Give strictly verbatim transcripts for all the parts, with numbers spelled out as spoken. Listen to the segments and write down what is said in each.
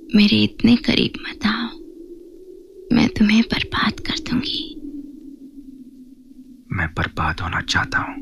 मेरे इतने करीब मत आओ, मैं तुम्हें बर्बाद कर दूंगी। मैं बर्बाद होना चाहता हूं।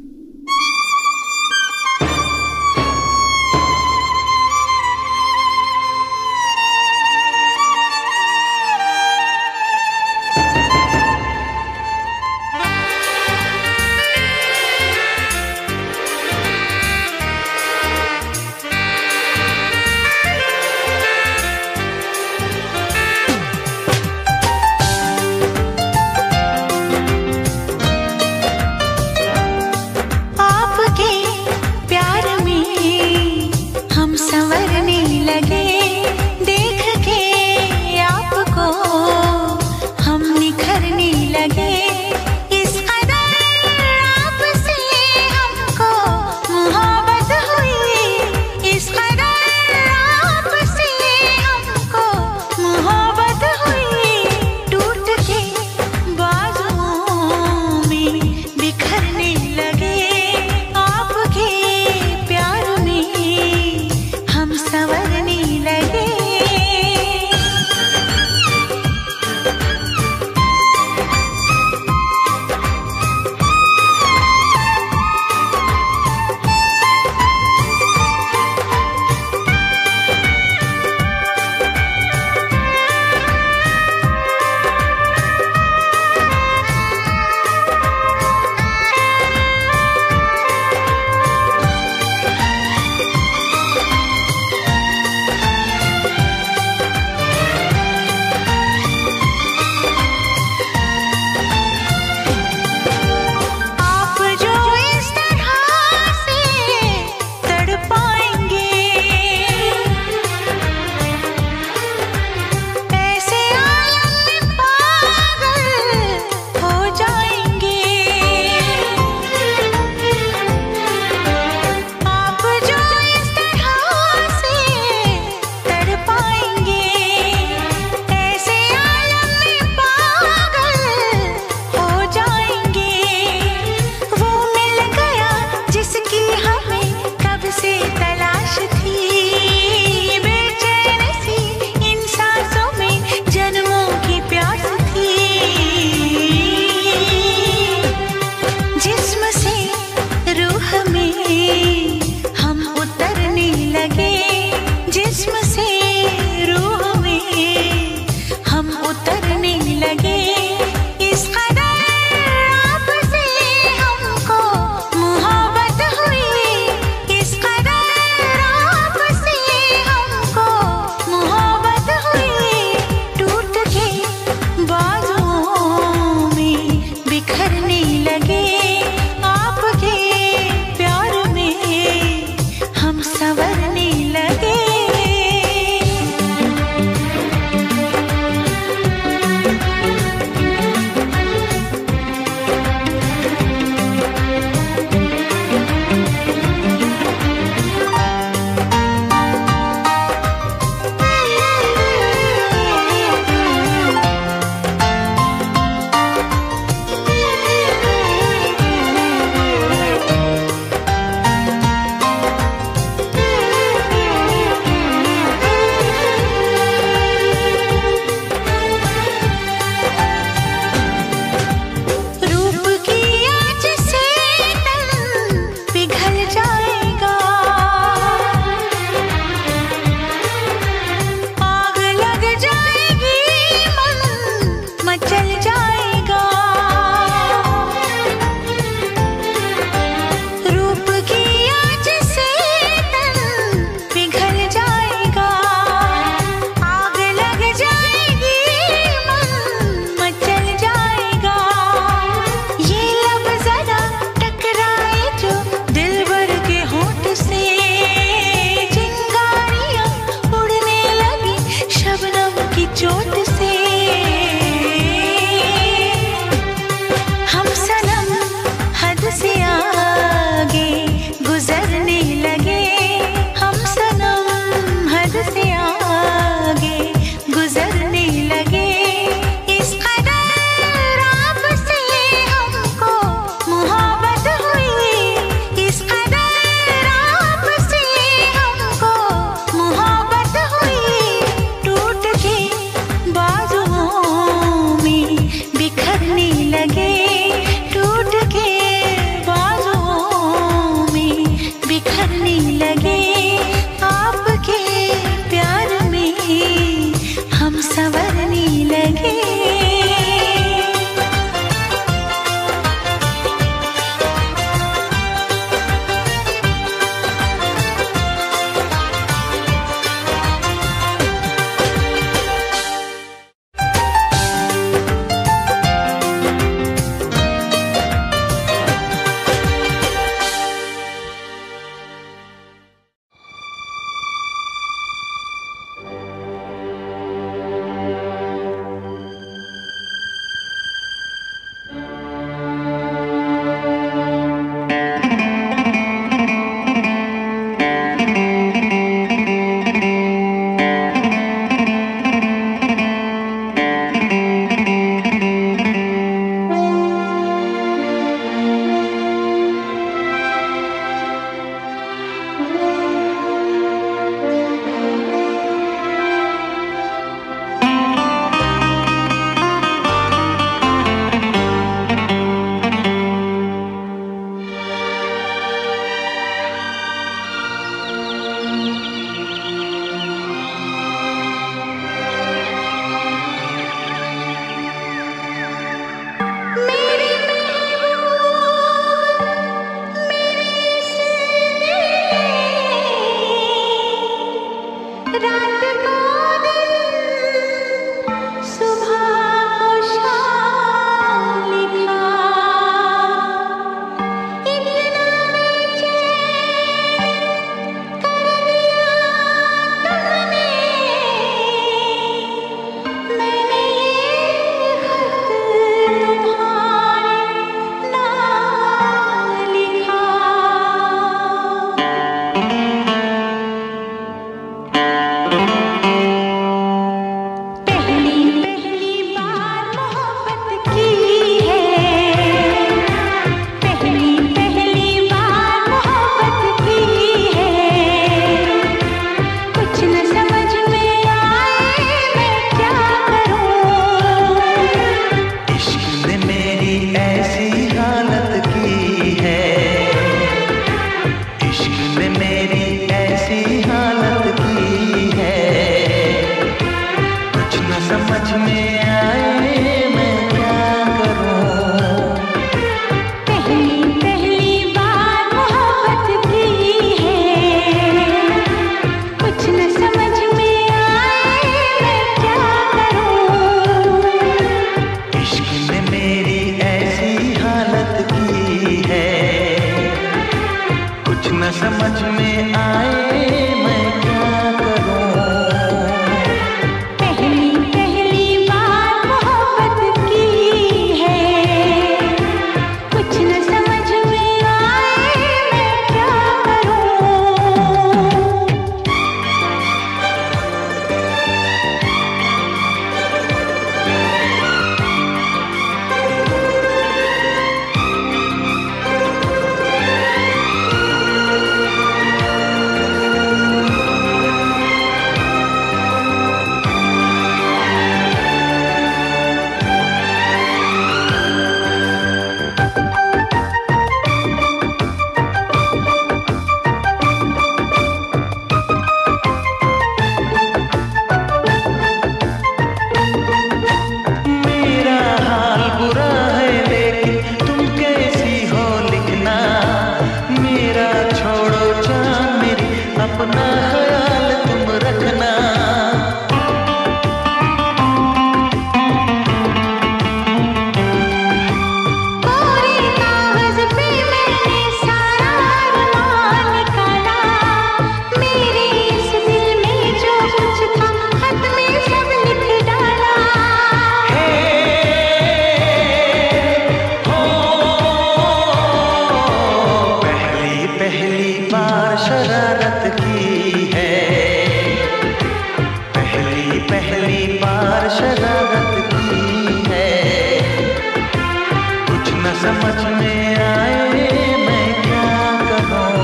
पहली बार शरारत की है, कुछ न समझ में आए मैं क्या करूं।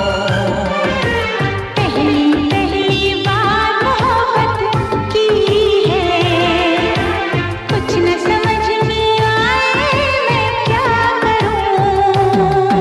पहली पहली बार मोहब्बत की है, कुछ न समझ में आए मैं क्या करूं।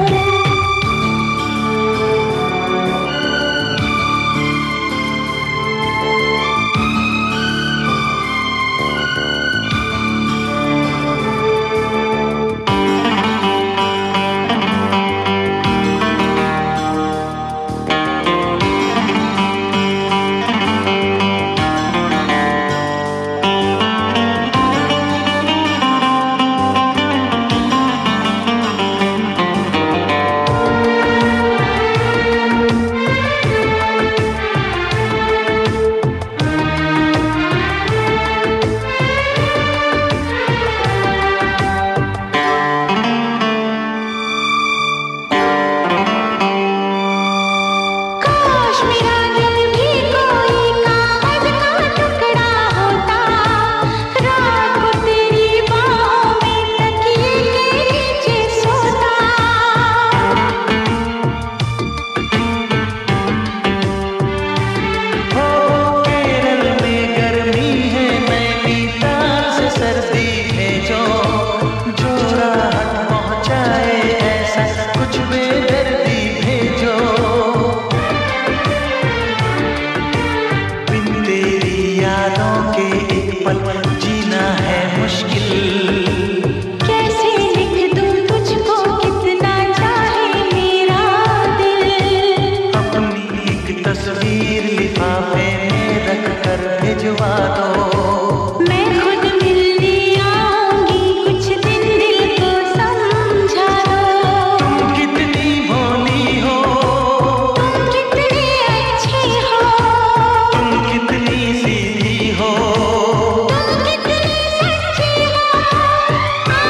जीना है मुश्किल, कैसे लिख दूं तुझको कितना चाहे मेरा दिल। अपनी एक तस्वीर लिफाफे में रख कर भिजवा दो। मैं खुद मिलने आऊंगी, कुछ दिन दिल को समझा दो। तुम कितनी भोली हो, तुम कितने अच्छे हो, तुम कितनी सीधी हो, तुम कितने सच्चे हो। आ,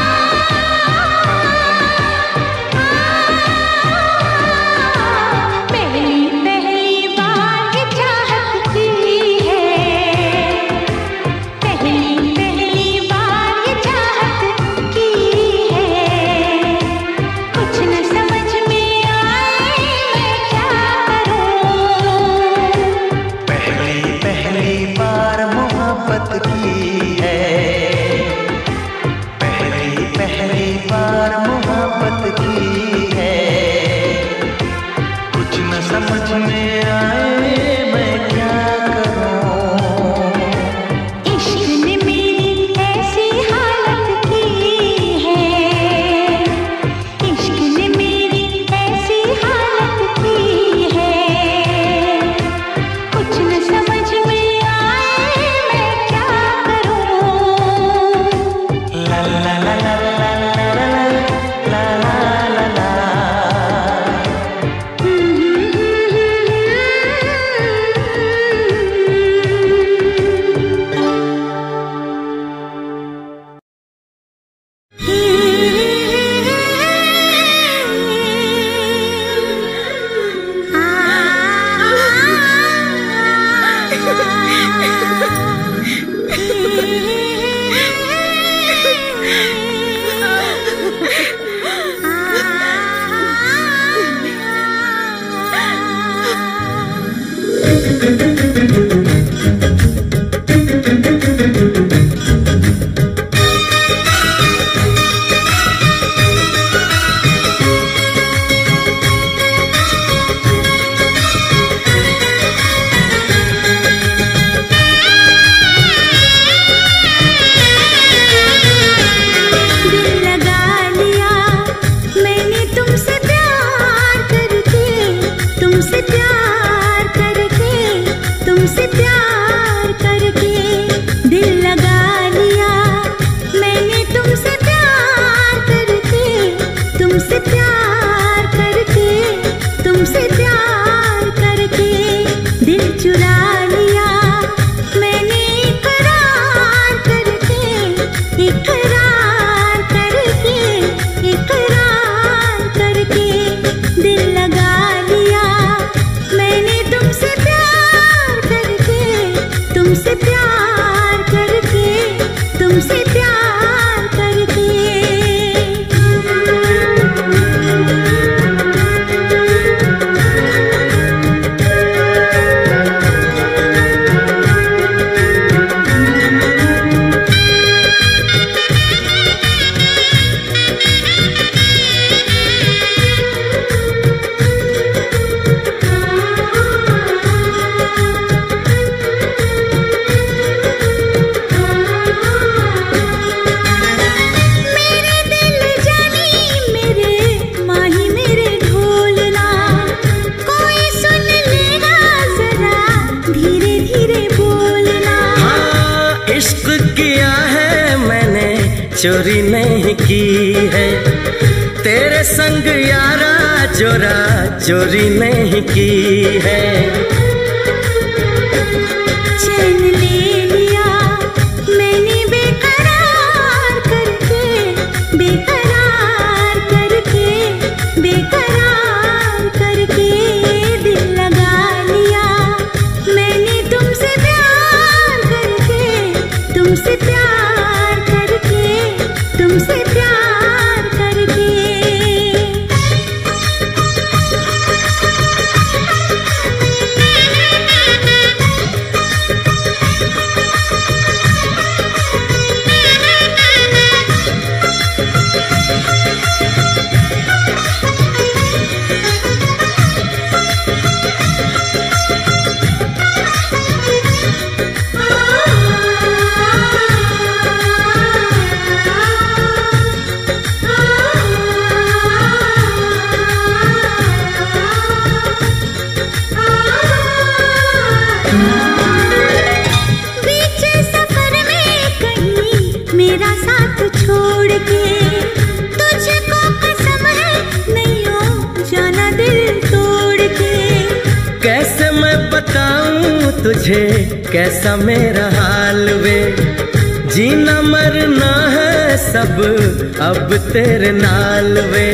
आ, पहली पहली बार ये चाहत की है, पहली पहली बार ये चाहत की है, कुछ न समझ में आए मैं क्या करूं। पहली पहली बार मोहब्बत की है, पहली पहली बार मोहब्बत की है, कुछ न समझ में आए मैं क्या करूं। इश्क ने मेरी ऐसी हालत की है, इश्क ने मेरी ऐसी हालत की है, कुछ न समझ में आए मैं क्या करूं। तुमसे प्यार करके। चोरी नहीं की है तेरे संग यारा, चोरा चोरी नहीं की है। चैन ले लिया मैंने बेकरार करके, बेकरार करके, बेकरार करके। दिल लगा लिया मैंने तुमसे प्यार करके, तुमसे प्यार करके, तुमसे प्यार करके। तुझे कैसा मेरा हाल वे, जीना मरना है सब अब तेरे नाल वे।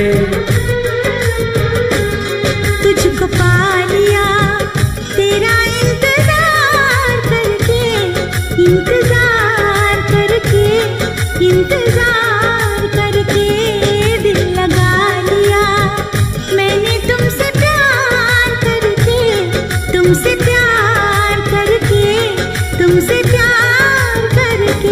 तुझको पा लिया तेरा इंतजार करके, इंतजार करके, इंतजार करके। दिल लगा लिया मैंने तुमसे प्यार करके, तुमसे प्यार करके, तुमसे प्यार करके।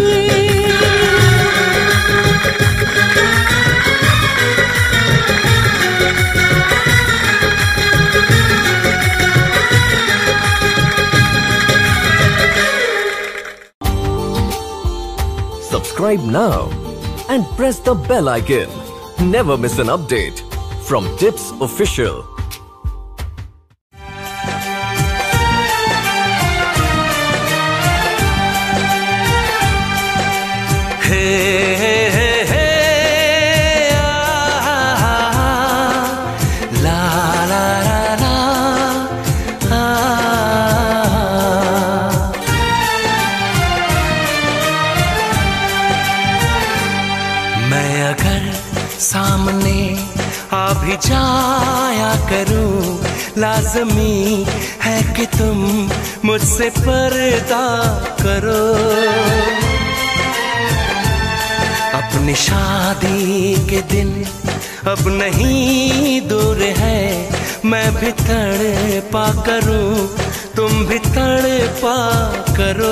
Subscribe now and press the bell icon. Never miss an update from Tips Official. सामने आ भी जाया करूं, लाज़मी है कि तुम मुझसे पर्दा करो। अपनी शादी के दिन अब नहीं दूर है, मैं भी तड़पा करूं, तुम भी तड़पा करो।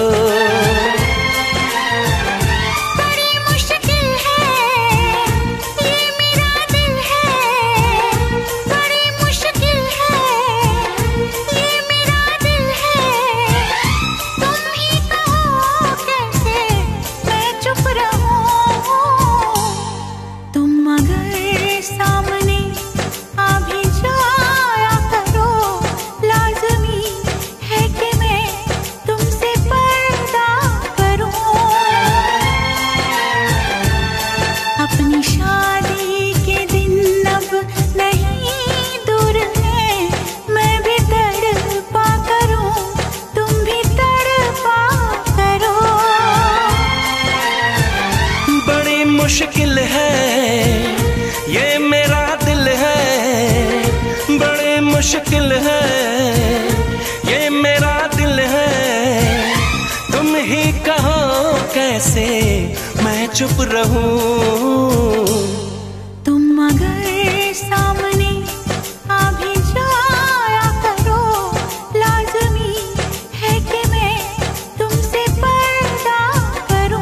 मुश्किल है ये मेरा दिल है, बड़े मुश्किल है ये मेरा दिल है। तुम ही कहो कैसे चुप रहूं। तुम अगर सामने आ भी जाया करो, लाज़मी है कि मैं तुमसे पर्दा करूं।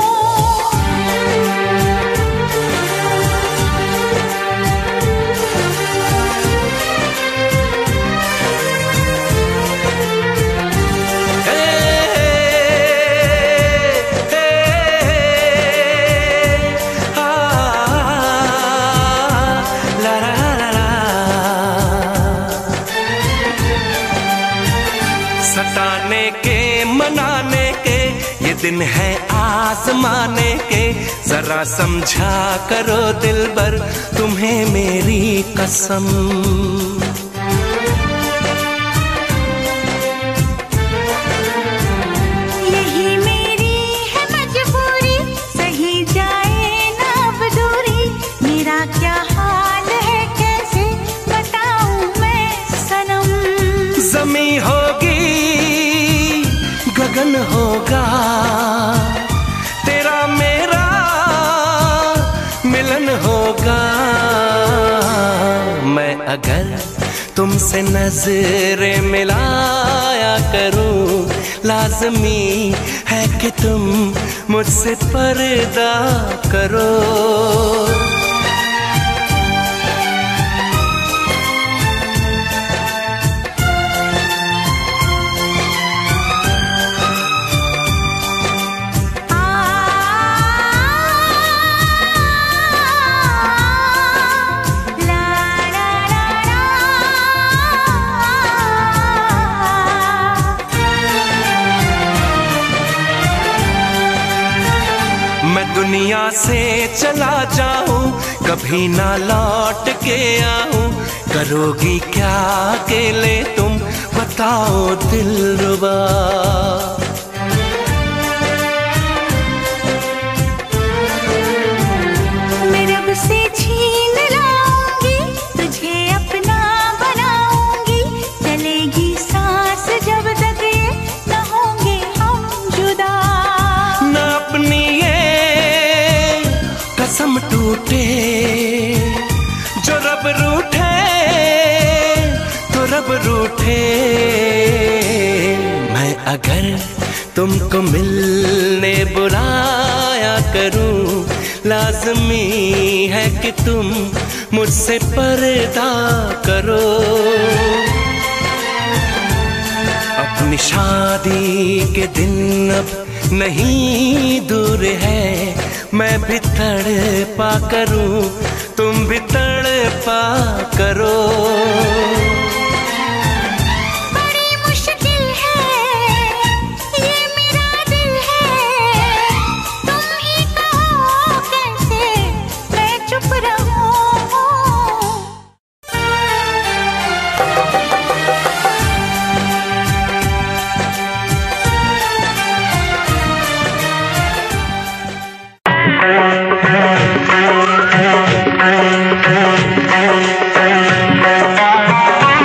सताने के मनाने के ये दिन है आजमाने के, जरा समझा करो दिलबर तुम्हें मेरी कसम। यही मेरी है मजबूरी, सही जाए ना अब दूरी। मेरा क्या हाल है कैसे बताऊं मैं सनम। ज़मीं होगी गगन होगा, तेरा मेरा मिलन होगा। मैं अगर तुमसे नजरें मिलाया करूं, लाज़मी है कि तुम मुझसे पर्दा करो। दुनिया से चला जाऊं, कभी ना लौट के आऊं। करोगी क्या अकेले तुम बताओ दिलरुबा। मैं रब से छीन लाऊंगी, तुझे अपना बनाऊंगी। चलेगी सांस जब तक ये न होंगे हम जुदा। न अपनी कसम टूटे, जो रब रूठे तो रब रूठे। मैं अगर तुमको मिलने बुलाया करूं, लाज़मी है कि तुम मुझसे पर्दा करो। अपनी शादी के दिन अब नहीं दूर है, मैं भी तड़पा करूं, तुम भी तड़पा करो। बड़ी मुश्किल है ये मेरा दिल है, तुम ही कहो कैसे मैं चुप रहूं। Thank you.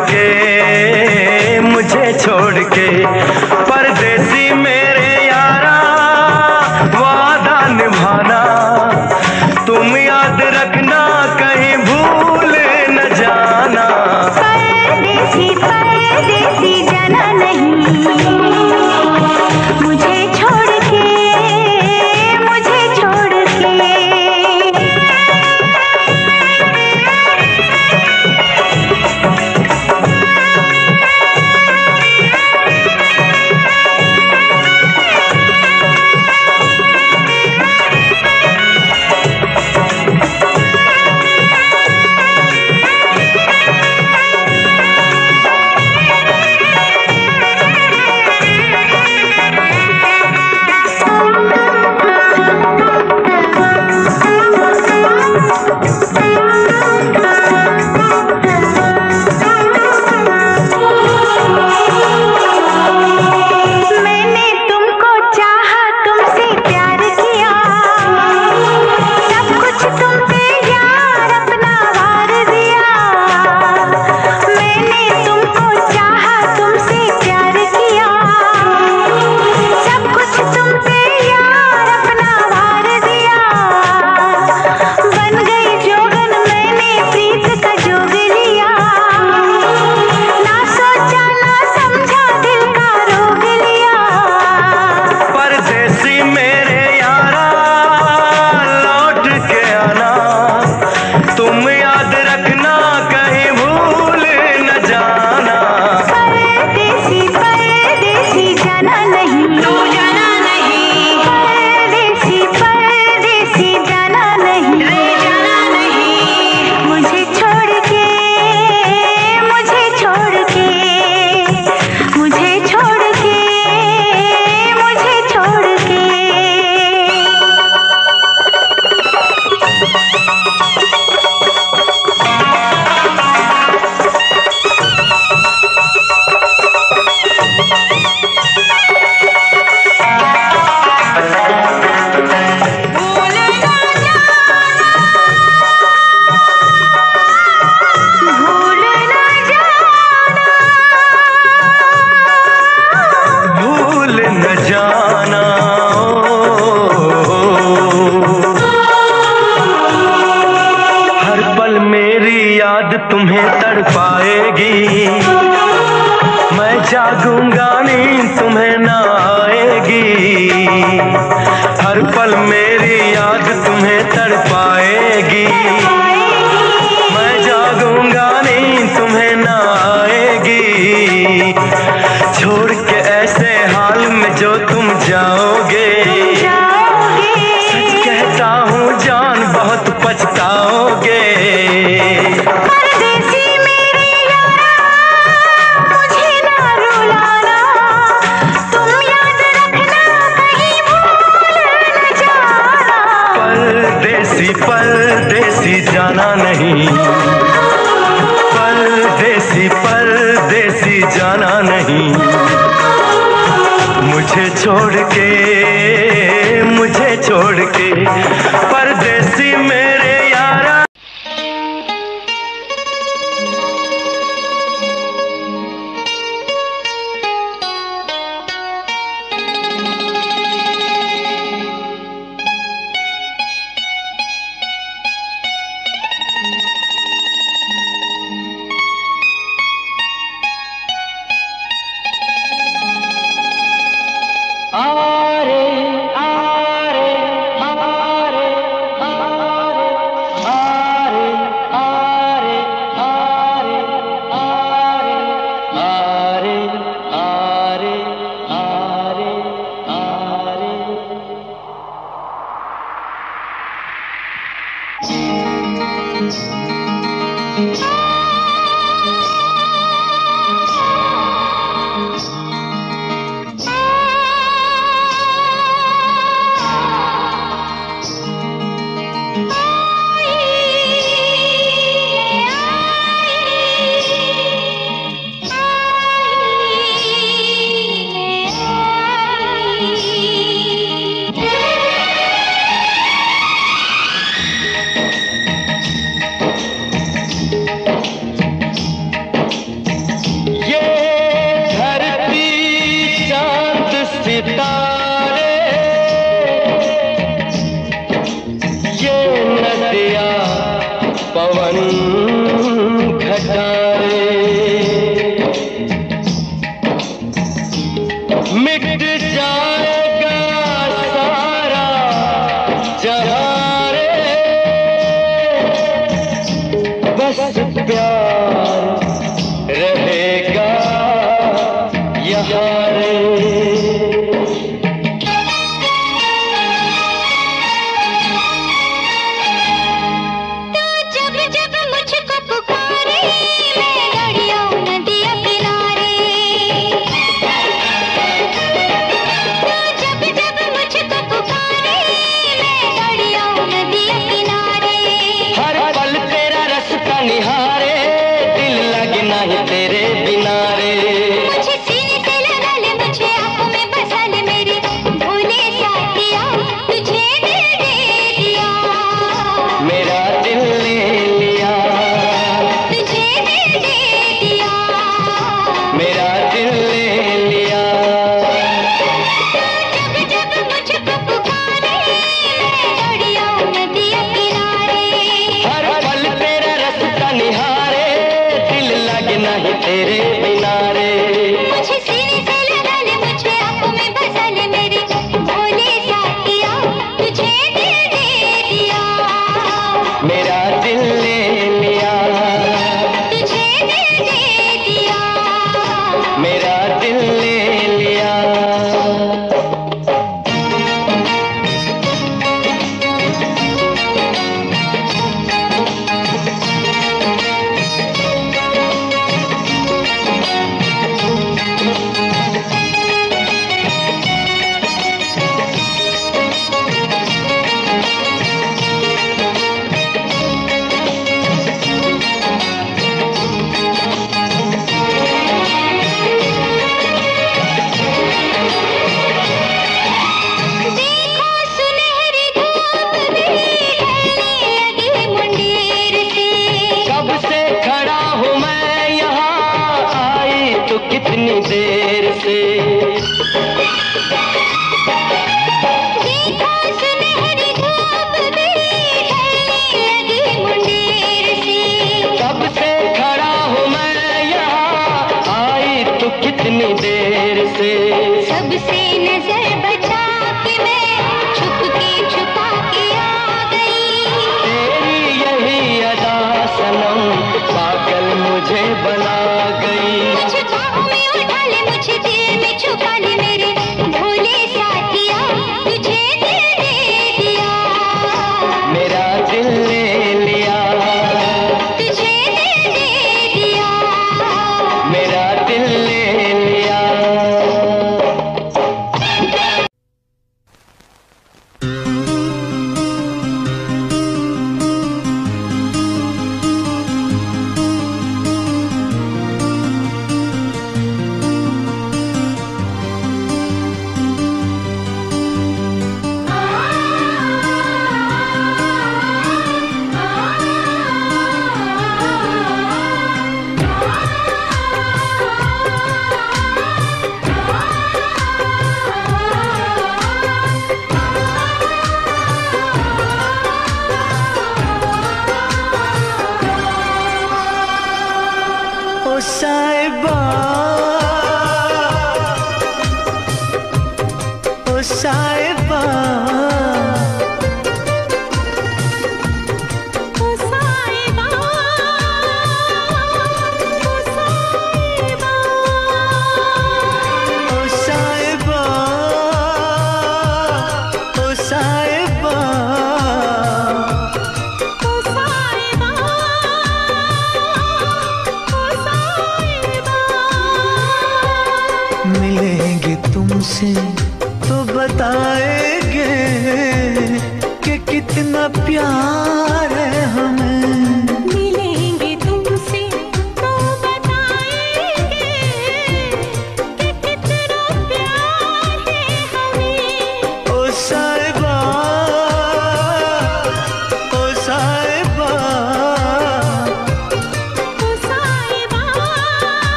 के, मुझे छोड़ के, परदेसी मेरे यारा वादा निभाना, तुम याद रखना कहीं भूल न जाना। परदेसी परदेसी जाना नहीं, मुझे छोड़ के, मुझे छोड़ के। तुम्हें तड़पाएगी, मैं जागूंगा नींद तुम्हें ना आएगी। हर पल मेरी याद तुम्हें तड़पाएगी, मैं जागूंगा नींद तुम्हें ना आएगी। छोड़ के ऐसे हाल में जो तुम जाओगे, सच कहता हूँ जान बहुत पछताओगे। परदेसी जाना नहीं, परदेसी परदेसी जाना नहीं, मुझे छोड़ के, मुझे छोड़ के, परदेसी मेरे यारा। आरे आरे आरे मिट जाएगा सारा जहां रे, बस प्यार रहेगा यहाँ रे।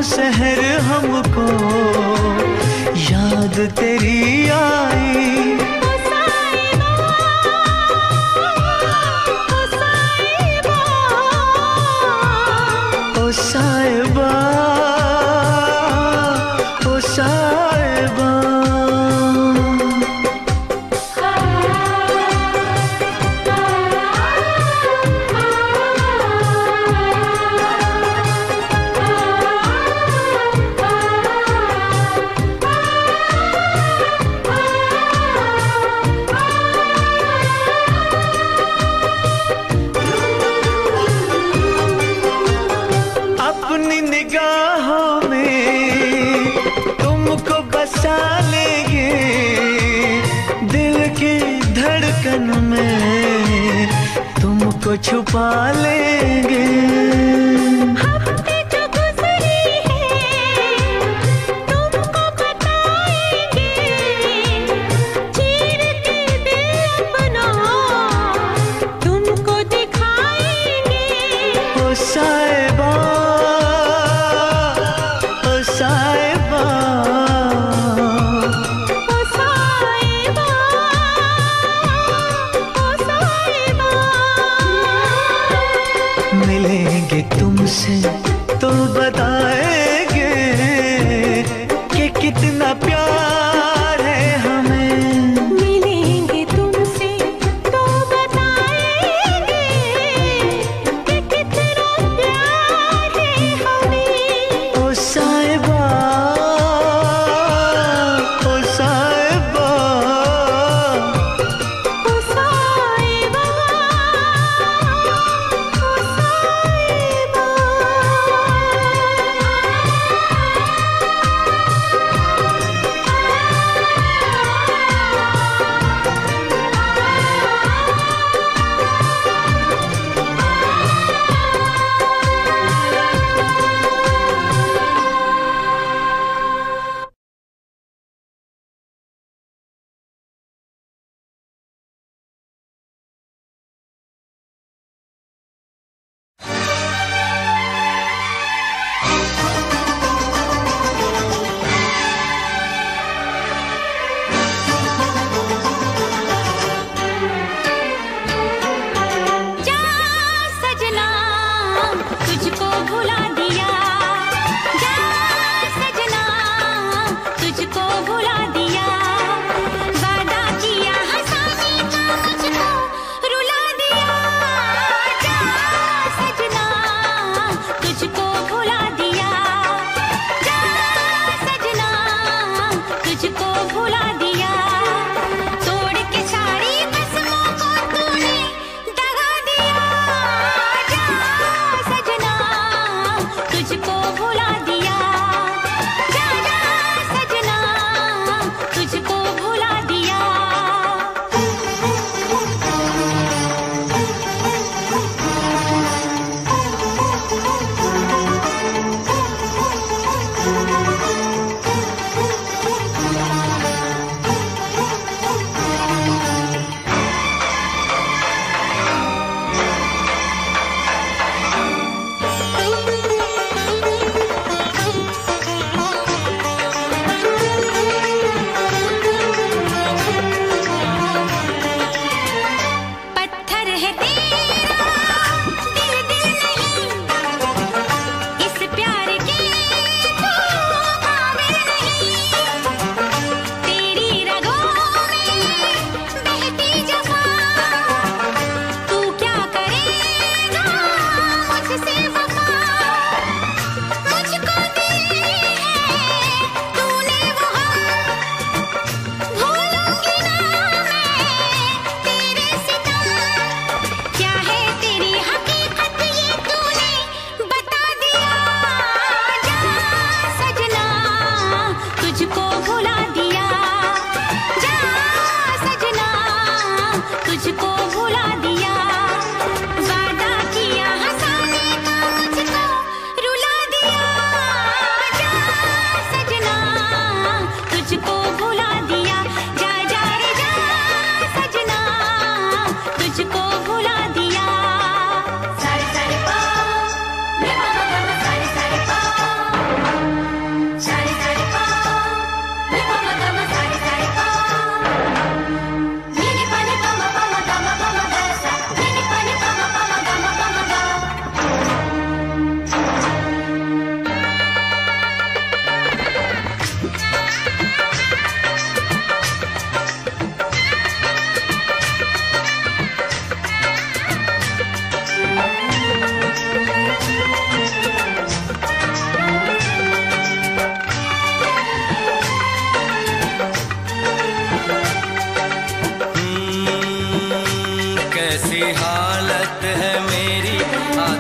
शहर हमको याद तेरी आई। ओ साहिबा, ओ साहिबा, अपनी निगाहों में तुमको बसा लेंगे, दिल की धड़कन में तुमको छुपा लेंगे। हफ्ते जो गुजरी है तुमको बताएंगे, चीर के दिल अपना तुमको दिखाएंगे। ओ साहिबा, ओ साहिबा, ओ साहिबा, ओ साहिबा, मिलेंगे तुमसे तो बताएंगे कि कितना प्यार है हमें। मिलेंगे तुमसे तो बताएंगे कि कितना प्यार है हमें। ओ साहिबा, ओ साहिबा, ओ साहिबा, ओ साहिबा।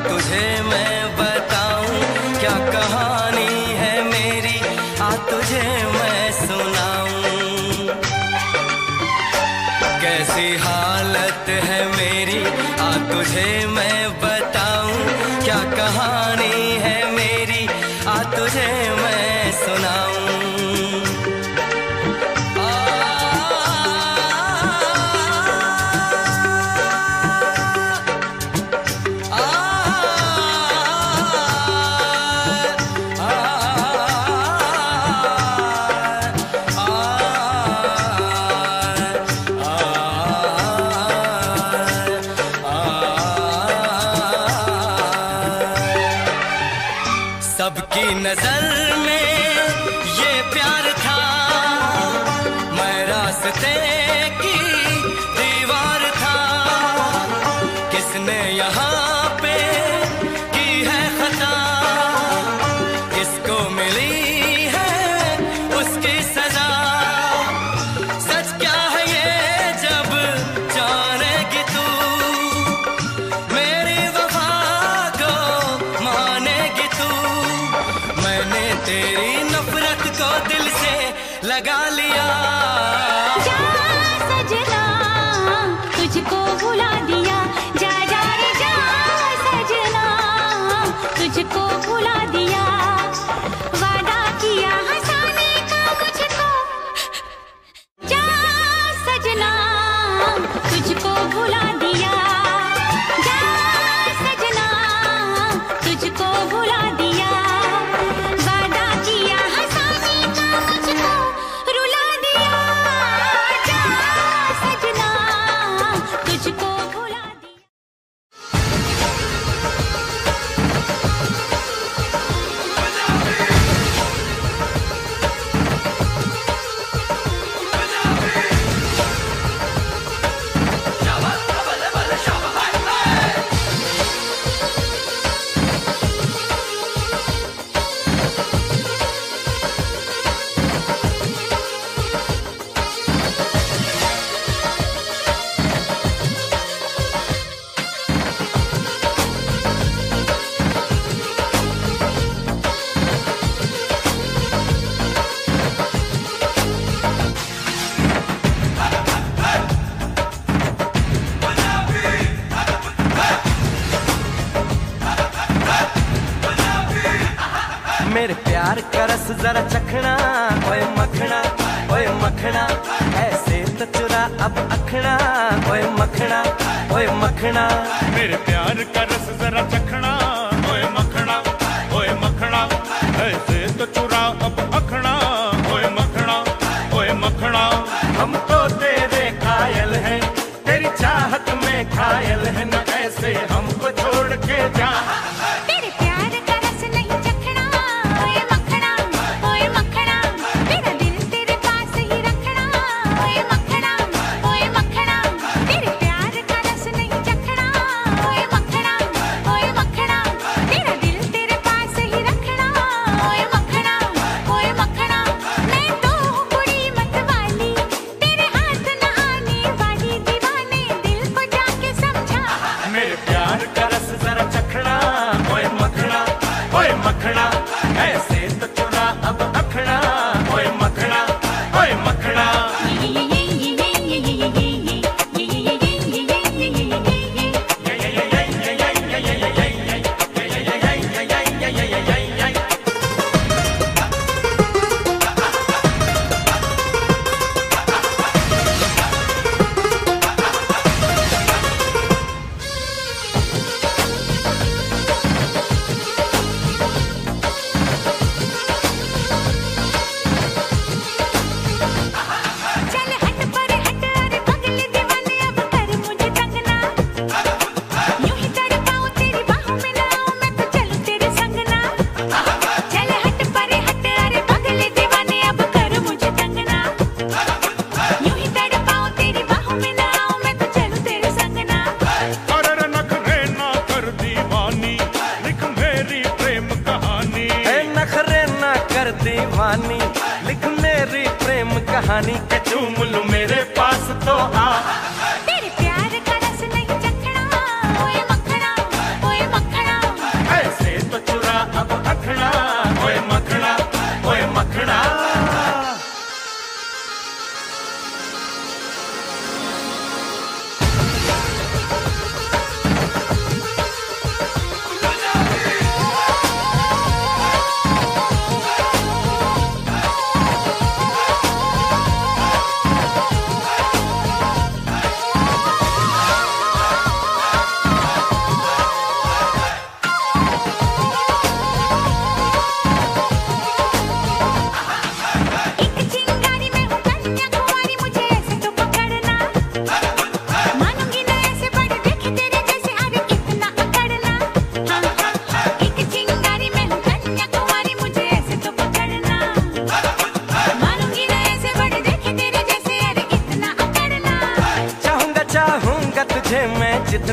तुझे मैं बताऊं क्या कहानी है मेरी, आ तुझे मैं सुनाऊं कैसी हालत है मेरी, आ तुझे मैं बताऊं क्या कहानी है मेरी, आ तुझे मैं सुनाऊं। सबकी नजर में ये प्यार था, मैं रास्ते की दीवार था, किसने यहाँ पे की है खता, किसको मिली है उसकी सजा, सच क्या है ये जब जानेगी तू, मेरी वफा को मानेगी तू, मैंने तेरी नफरत को दिल से लगा लिया। जा सजना तुझको भुला दिया, जा जा रे जा सजना तुझको भुला दिया, वादा किया हंसाने का मुझको, जा सजना तुझको भुला दिया, जा सजना तुझको भुला दिया, वादा किया हंसाने का मुझको रुला दिया, जा सजना तुझको भुला दिया। मेरे प्यार का रस जरा चखना, ओए मखना ओए मखना, ऐसे तो चुरा अब अखना, ओए मखना ओए मखना, मेरे प्यार का रस जरा चखना, ओए मखना ओए मखना, ऐसे तो चुरा अब अखना, ओए मखना ओए मखना, हम तो तेरे कायल हैं, तेरी चाहत में घायल है, न ऐसे हमको छोड़ के जा। तेरे प्यार का रस नहीं चखना, ओए मखना ओए मखना, मेरा दिल तेरे पास ही रखना, ओए मखना ओए मखना, तेरे प्यार का रस नहीं चखना, ओए मखना ओए मखना, मेरा दिल तेरे पास ही रखना, ओए मखना ओए मखना, मैं तो हूँ कुड़ी मत वाली, तेरे हाथ न आने वाली, दीवाने दिल को जाके समझा। मेरे प्यार का रस जरा चखना, ओए मखना ओए मखना, ऐसे तो चुरा अब अखना, ओए मखना ओए मखना। चल हट पर हट अरे पगल दीवाने अब कर मुझे तंग ना, यूं ही तड़पाऊं तेरी बाहों में ना आऊं मैं तो चलूं तेरे संग ना, चल हट पर हट अरे पगल दीवाने अब कर मुझे तंग ना, यूं ही तड़पाऊं तेरी बाहों में ना आऊं मैं तो चलूं तेरे संग ना। अरे नखरे ना कर दीवानी, लिख मेरी प्रेम कहानी, ए नखरे ना कर दीवानी, लिख मेरी प्रेम कहानी, के चूम लूं मेरे पास तो आ। तेरे प्यार का रस नहीं चखना, ओए मखना ओए मखना,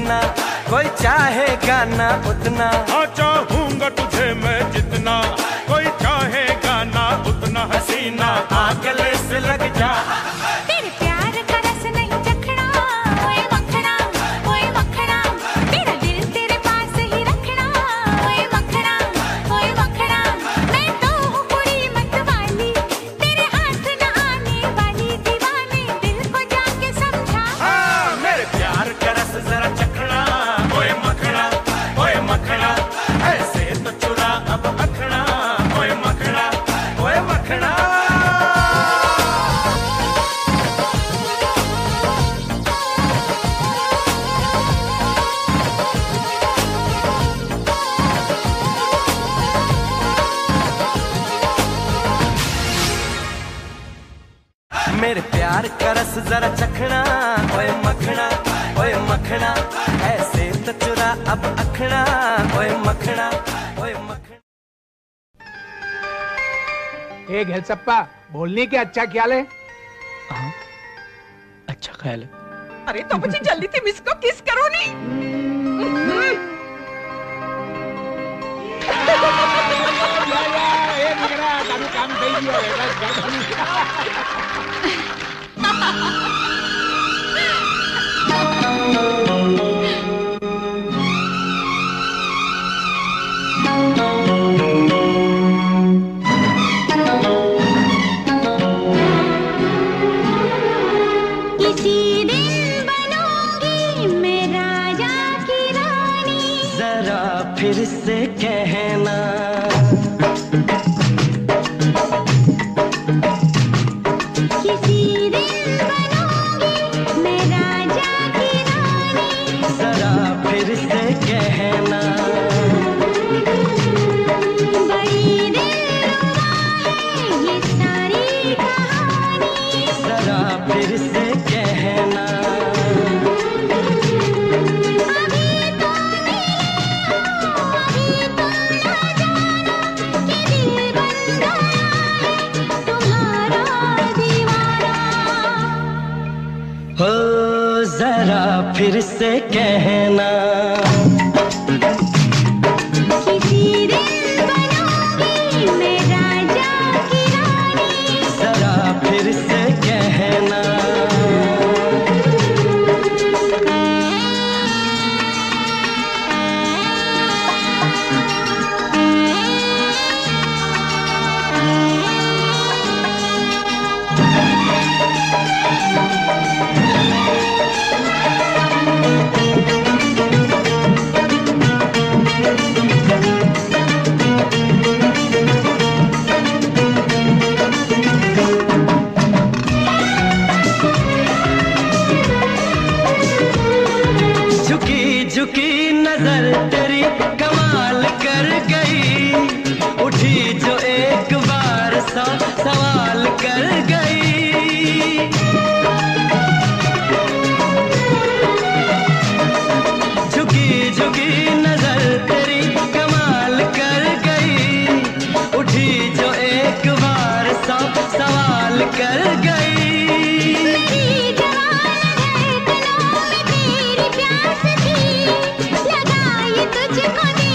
जितना, कोई चाहेगा ना उतना। हाँ चाहूंगा तुझे मैं जितना, कोई चाहेगा ना उतना। हसीना आ गले से लग जा, तेरे प्यार का रस नहीं चखना, ओए मखना ओए मखना, तेरा दिल तेरे पास ही रखना, ओए मखना ओए मखना। मैं तो हूँ पूरी मतवाली, तेरे हाथ न आने वाली, दीवाने दिल को जाके समझा। हाँ मेरे प्यार का रस जरा चखना, ओए मखना ओए मखना, ऐसे तो चुरा अब अखना, ओए मखना ओए मखना। मेरे प्यार का रस जरा चखना, ओए मखना ओए मखना, ऐसे तो चुरा अब अखना, ओए मखना ओए मखना। ए घेलसप्पा, बोलने के अच्छा ख्याल है? हाँ, अच्छा ख्याल है। अरे तो मुझे जल्दी से मिस को किस करो नहीं। काम किसी दिन बनूंगी मैं राजा की रानी, जरा फिर से कहना, किसी दिन बनूंगी मैं राजा की रानी, जरा फिर से कहना। बड़ी दिलरुबा है ये सारी कहानी, जरा फिर से कहना। अभी तो मिले हो, अभी तुम न जानो कि दिल बन गया है तुम्हारा दीवाना। हो जरा फिर से कहना, किसी दिन बनूंगी मैं राजा की रानी, जरा फिर से कहना। झुकी झुकी नजर तेरी कमाल कर गई, उठी जो एक बार सा सवाल कर गई। झुकी झुकी नजर तेरी कमाल कर गई, उठी जो एक बार सा सवाल कर गई। मेरी जवान धड़कनों में तेरी प्यास थी, लगाई तुझको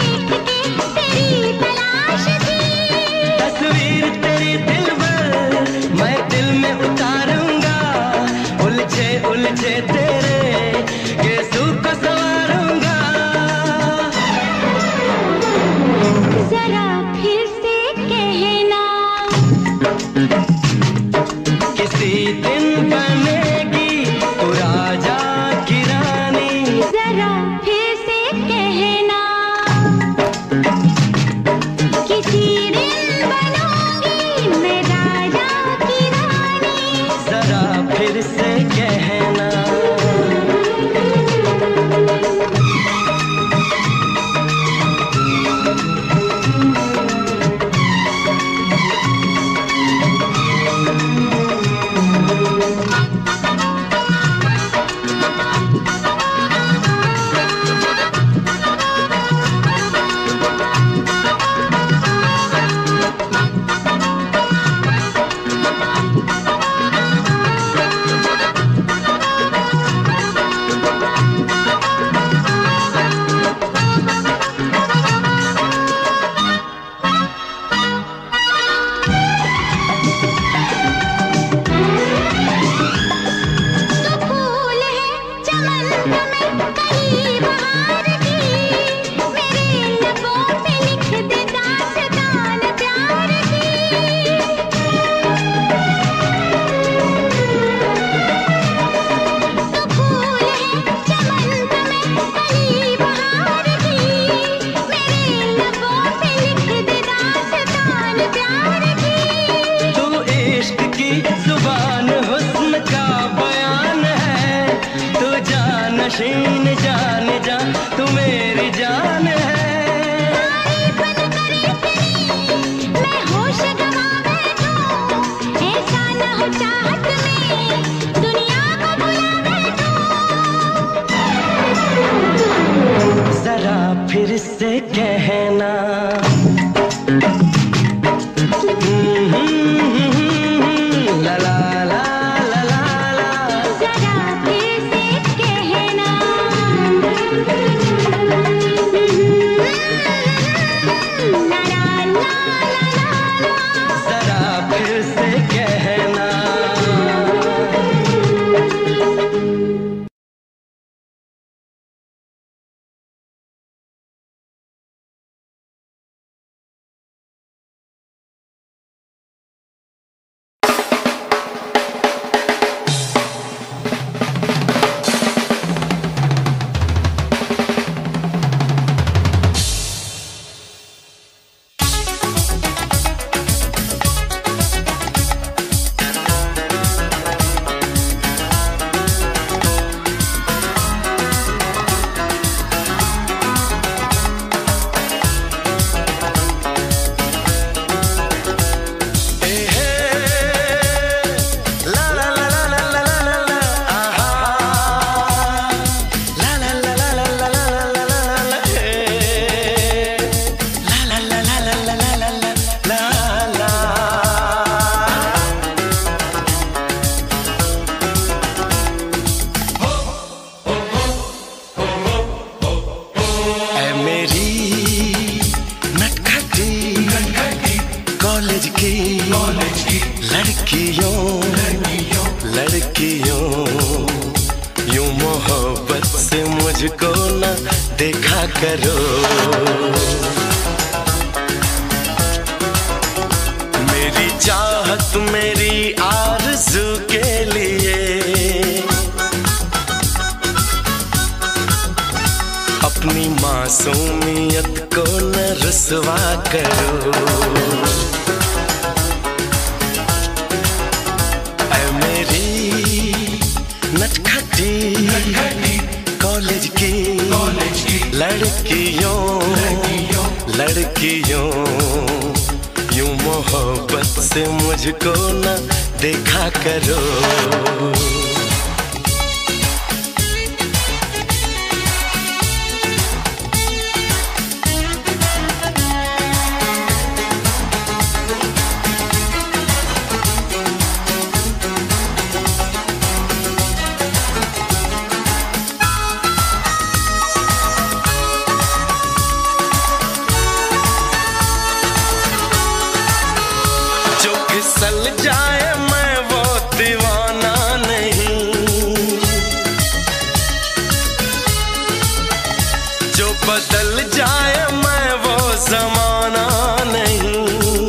फिर से कहना ला ला ला ला ला ला जरा फिर से कहना ला ला ला जरा फिर से कहना करो मेरी चाहत मेरी आरज़ू के लिए अपनी मासूमियत को न रुसवा करो ऐ मेरी नटखटी कॉलेज की लड़कियों लड़कियों यूं मोहब्बत से मुझको न देखा करो फिसल जाए मैं वो दीवाना नहीं जो बदल जाए मैं वो जमाना नहीं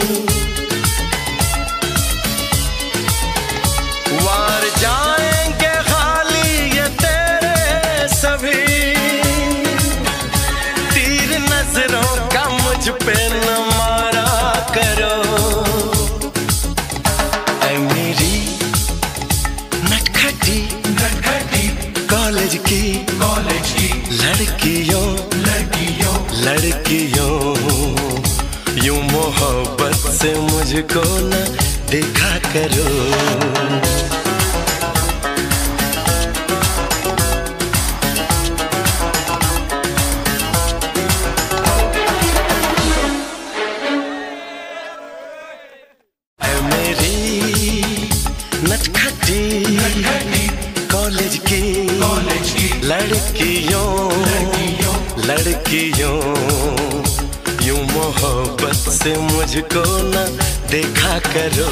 वार जाएंगे खाली ये तेरे सभी तीर नजरों का मुझ पे न मारा करो कॉलेज की कॉलेज की लड़कियों लड़कियों लड़कियों यूं मोहब्बत से मुझको न देखा करो कॉलेज की कॉलेज की लड़कियों लड़कियों यूं मोहब्बत से मुझको न देखा करो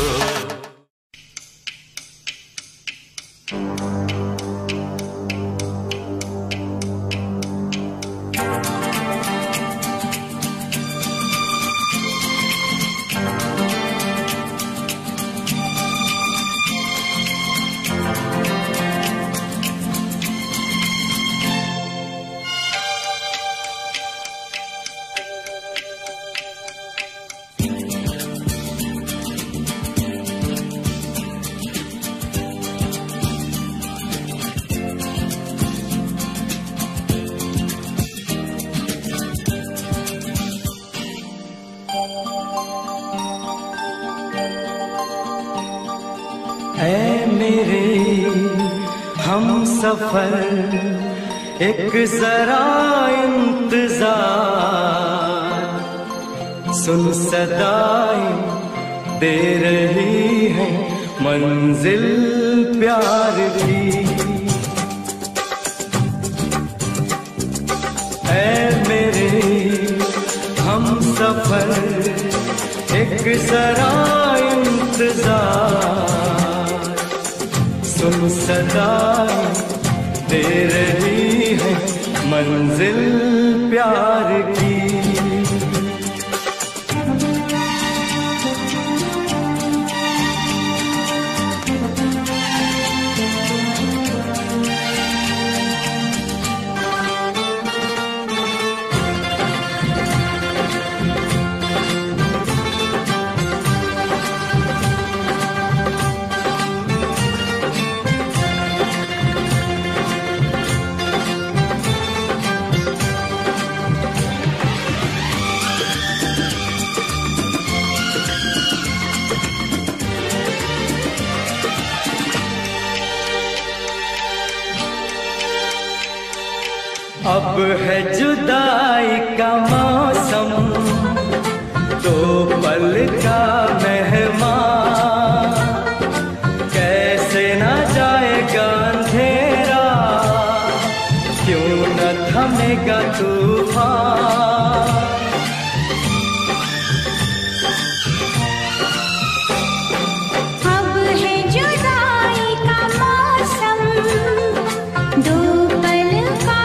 ऐ मेरे हम सफर एक जरा इंतजार, सुन सदाएं दे रही है मंजिल प्यार की। ऐ मेरे हम सफर एक जरा इंतजार, सुन सदाएं दे रही है मंजिल प्यार की। अब है जुदाई का मौसम, दो पल का मेहमान, कैसे न जाएगा अंधेरा, क्यों न थमेगा तूफान। अब है जुदाई का मौसम, दो पल का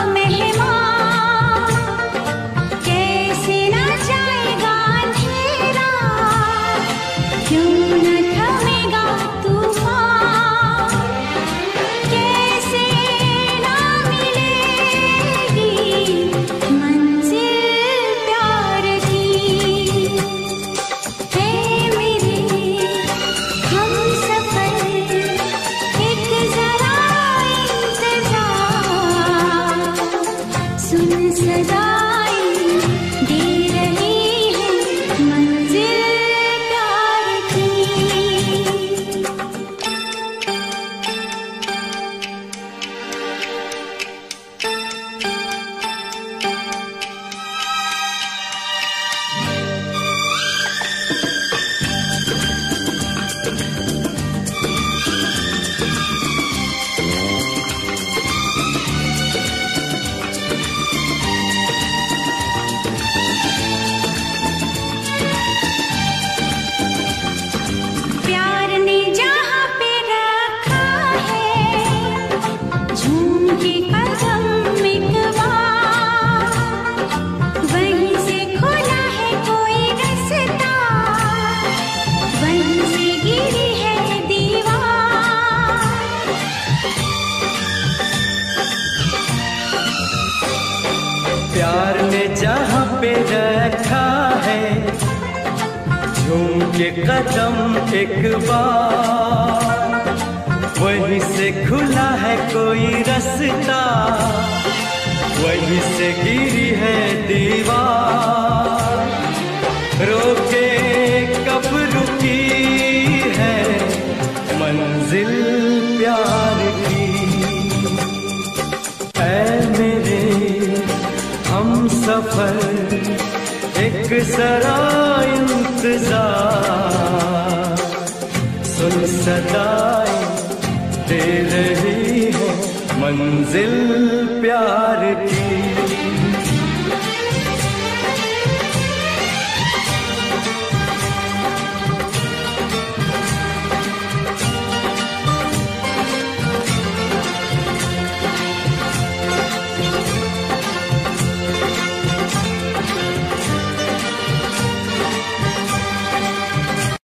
प्यार ने जहाँ पे रखा है झूम के कदम एक बार, वहीं से खुला है कोई रास्ता, वहीं से गिरी है दीवार। रोके कब रुकी है मंजिल प्यार की। ऐ मेरे हम सफर एक जरा इंतजार, सुन सदाएं दे रही है मंजिल प्यार की।